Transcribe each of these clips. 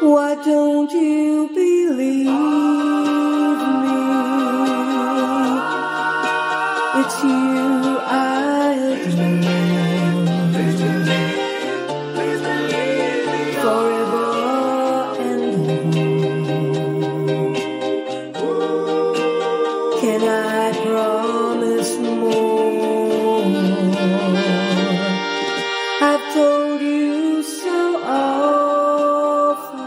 Why don't you believe me? It's you I adore, forever and ever. Can I promise more? I've told you so often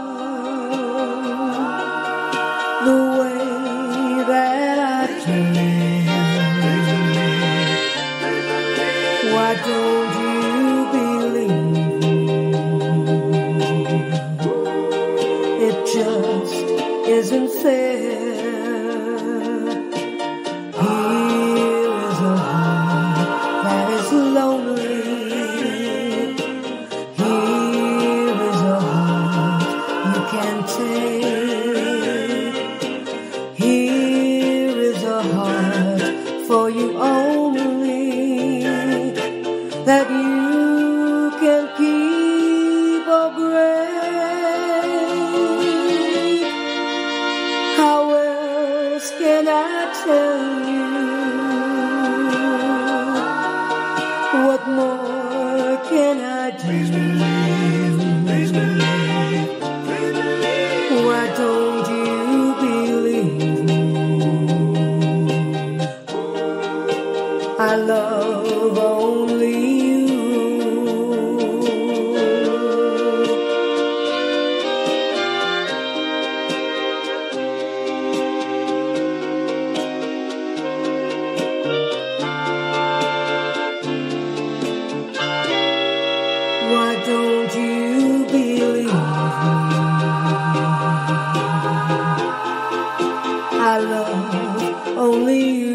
the way that I care. Why don't you believe me? It just isn't fair. Here is a heart that is lonely. Here is a heart you can take. Here is a heart for you only, that you can keep or break. How else can I tell you? What more can I do? Why don't you believe me? I love only you. Why don't you believe me? I love only you.